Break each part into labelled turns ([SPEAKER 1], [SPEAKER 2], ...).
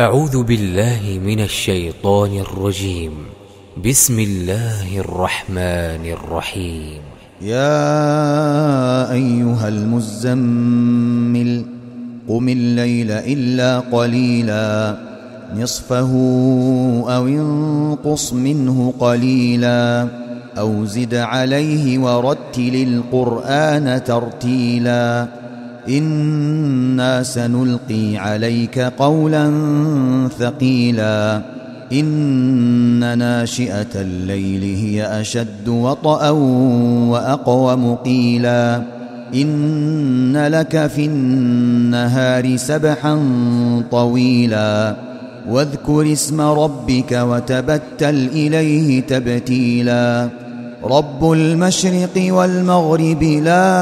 [SPEAKER 1] أعوذ بالله من الشيطان الرجيم. بسم الله الرحمن الرحيم.
[SPEAKER 2] يا أيها المزمل قم الليل إلا قليلا نصفه أو انقص منه قليلا أو زد عليه ورتل القرآن ترتيلا إنا سنلقي عليك قولا ثقيلا إن ناشئة الليل هي أشد وطئا وأقوم قيلا إن لك في النهار سبحا طويلا واذكر اسم ربك وتبتل إليه تبتيلا رب المشرق والمغرب لا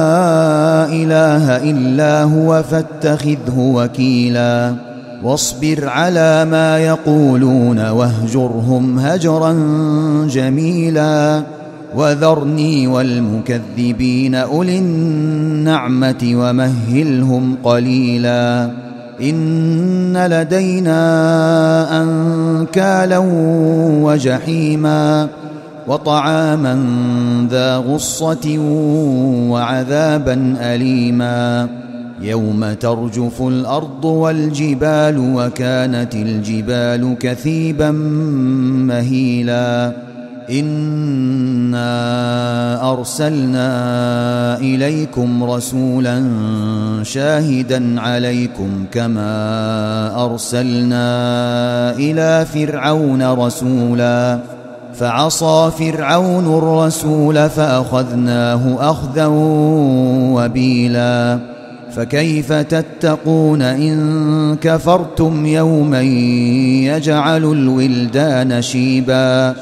[SPEAKER 2] إله إلا هو فاتخذه وكيلا واصبر على ما يقولون واهجرهم هجرا جميلا وذرني والمكذبين أولي النعمة ومهلهم قليلا إن لدينا أنكالا وجحيما وطعاما ذا غصة وعذابا أليما يوم ترجف الأرض والجبال وكانت الجبال كثيبا مهيلا إنا أرسلنا إليكم رسولا شاهدا عليكم كما أرسلنا إلى فرعون رسولا فعصى فرعون الرسول فأخذناه أخذا وبيلا فكيف تتقون إن كفرتم يوما يجعل الولدان شيبا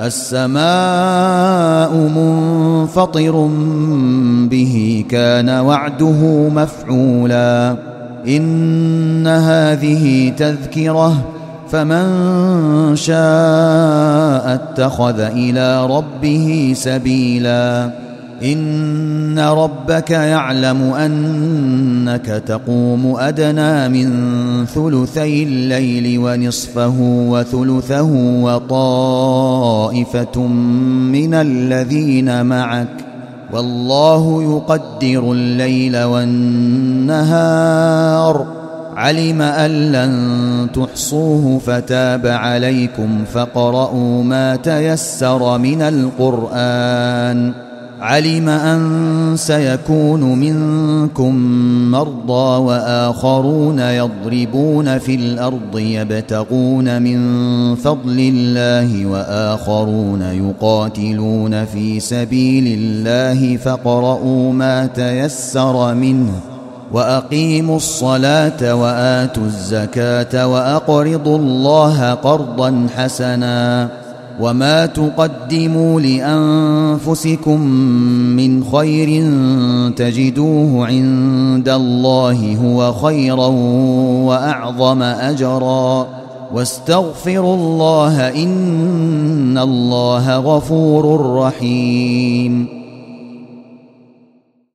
[SPEAKER 2] السماء منفطر به كان وعده مفعولا إن هذه تذكرة فمن شاء اتخذ إلى ربه سبيلا إن ربك يعلم أنك تقوم أدنى من ثلثي الليل ونصفه وثلثه وطائفة من الذين معك والله يقدر الليل والنهار علم أن لن تحصوه فتاب عليكم فاقرؤوا ما تيسر من القرآن علم أن سيكون منكم مرضى وآخرون يضربون في الأرض يبتغون من فضل الله وآخرون يقاتلون في سبيل الله فاقرؤوا ما تيسر منه وأقيموا الصلاة وآتوا الزكاة وأقرضوا الله قرضا حسنا وما تقدموا لأنفسكم من خير تجدوه عند الله هو خيرا وأعظم أجرا واستغفروا الله إن الله غفور رحيم.